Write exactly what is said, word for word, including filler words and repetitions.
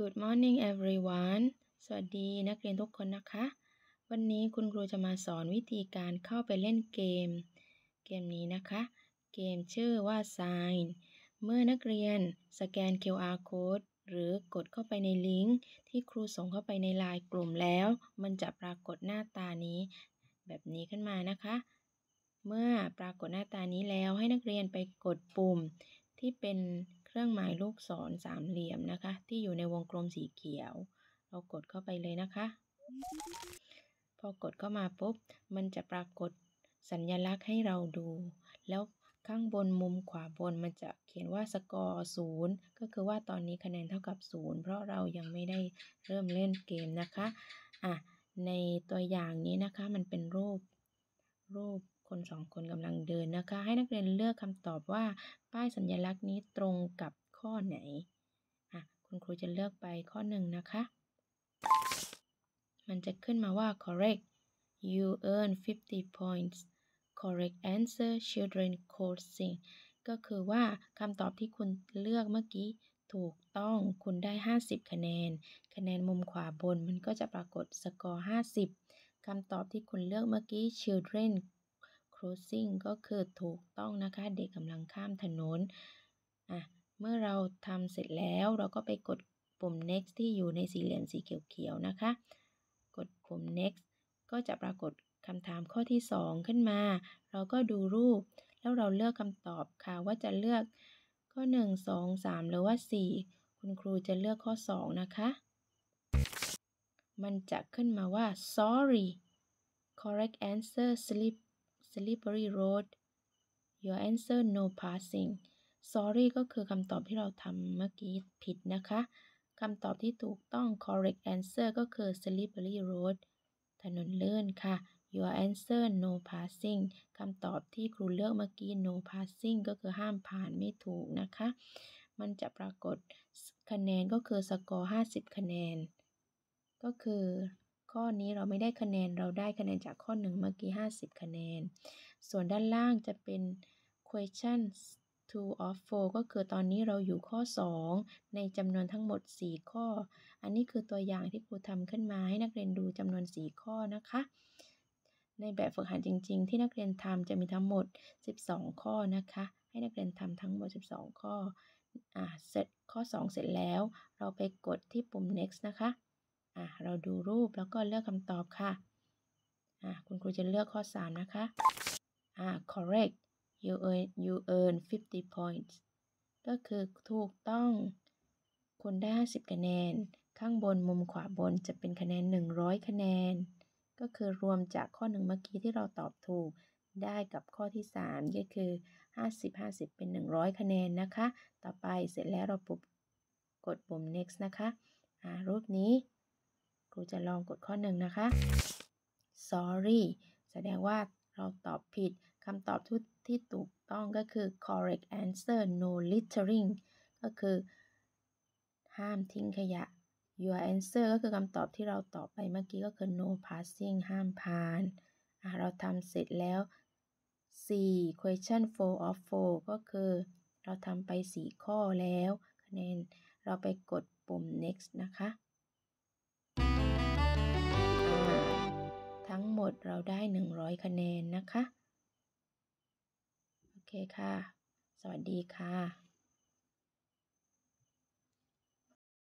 Good morning everyone สวัสดีนักเรียนทุกคนนะคะ วันนี้คุณครูจะมาสอนวิธีการเข้าไปเล่นเกม เกมนี้นะคะ เกมชื่อว่า Sign เมื่อนักเรียนสแกน คิว อาร์ Code หรือกดเข้าไปในลิงก์ที่ครูส่งเข้าไปในไลน์กลุ่มแล้ว มันจะปรากฏหน้าตานี้แบบนี้ขึ้นมานะคะ เมื่อปรากฏหน้าตานี้แล้วให้นักเรียนไปกดปุ่มที่เป็นเครื่องหมายลูกศรสามเหลี่ยมนะคะที่อยู่ในวงกลมสีเขียวเรากดเข้าไปเลยนะคะพอกดเข้ามาปุ๊บมันจะปรากฏสัญลักษณ์ให้เราดูแล้วข้างบนมุมขวาบนมันจะเขียนว่าสกอร์ศูนย์ก็คือว่าตอนนี้คะแนนเท่ากับศูนย์เพราะเรายังไม่ได้เริ่มเล่นเกมนะคะอ่ะในตัวอย่างนี้นะคะมันเป็นรูปรูปคนสองคนกำลังเดินนะคะให้นักเรียนเลือกคำตอบว่าป้ายสัญลักษณ์นี้ตรงกับข้อไหนอ่ะคุณครูจะเลือกไปข้อหนึ่งนะคะมันจะขึ้นมาว่า correct you earn fifty points correct answer children crossing ก็คือว่าคำตอบที่คุณเลือกเมื่อกี้ถูกต้องคุณได้ห้าสิบคะแนนคะแนนมุมขวาบนมันก็จะปรากฏสกอร์ห้าสิบคำตอบที่คุณเลือกเมื่อกี้ children crossing ก็คือถูกต้องนะคะเด็กกำลังข้ามถนนอ่ะเมื่อเราทำเสร็จแล้วเราก็ไปกดปุ่ม next ที่อยู่ในสี่เหลี่ยมสีเขียวๆนะคะกดปุ่ม next ก็จะปรากฏคำถามข้อที่สองขึ้นมาเราก็ดูรูปแล้วเราเลือกคำตอบค่ะว่าจะเลือกข้อหนึ่ง สอง สามหรือว่าสี่คุณครูจะเลือกข้อสองนะคะมันจะขึ้นมาว่า sorry correct answer slip slippery road your answer no passing sorry ก็คือคำตอบที่เราทำเมื่อกี้ผิดนะคะคำตอบที่ถูกต้อง correct answer ก็คือ slippery road ถนนลื่นค่ะ your answer no passing คำตอบที่ครูเลือกเมื่อกี้ no passing ก็คือห้ามผ่านไม่ถูกนะคะมันจะปรากฏคะแนนก็คือสกอร์ห้าสิบคะแนนก็คือข้อนี้เราไม่ได้คะแนนเราได้คะแนนจากข้อหนึ่งเมื่อกี้ห้าสิบคะแนนส่วนด้านล่างจะเป็น question two of four ก็คือตอนนี้เราอยู่ข้อสองในจำนวนทั้งหมดสี่ข้ออันนี้คือตัวอย่างที่ครูทำขึ้นมาให้นักเรียนดูจำนวนสี่ข้อนะคะในแบบฝึกหัดจริงๆที่นักเรียนทำจะมีทั้งหมดสิบสองข้อนะคะให้นักเรียนทำทั้งหมดสิบสองข้ออ่าเสร็จข้อสองเสร็จแล้วเราไปกดที่ปุ่ม next นะคะอ่ะเราดูรูปแล้วก็เลือกคำตอบค่ะอ่ะคุณครูจะเลือกข้อสามนะคะอ่ะ correct you earn you earn fifty points ก็คือถูกต้องคุณได้ห้าสิบคะแนนข้างบนมุมขวาบนจะเป็นคะแนนหนึ่งร้อยคะแนนก็คือรวมจากข้อหนึ่งเมื่อกี้ที่เราตอบถูกได้กับข้อที่สามก็คือห้าสิบ ห้าสิบเป็นหนึ่งร้อยคะแนนนะคะต่อไปเสร็จแล้วเราปุ๊บกดปุ่ม next นะคะอ่ารูปนี้ครูจะลองกดข้อหนึ่งนะคะ sorry แสดงว่าเราตอบผิดคำตอบที่ถูกต้องก็คือ correct answer no littering ก็คือห้ามทิ้งขยะ your answer ก็คือคำตอบที่เราตอบไปเมื่อกี้ก็คือ no passing ห้ามผ่านอ่ะเราทำเสร็จแล้วสี่ question four of four ก็คือเราทำไปสี่ข้อแล้วคะแนนเราไปกดปุ่ม next นะคะทั้งหมดเราได้หนึ่งร้อยคะแนนนะคะโอเคค่ะสวัสดีค่ะ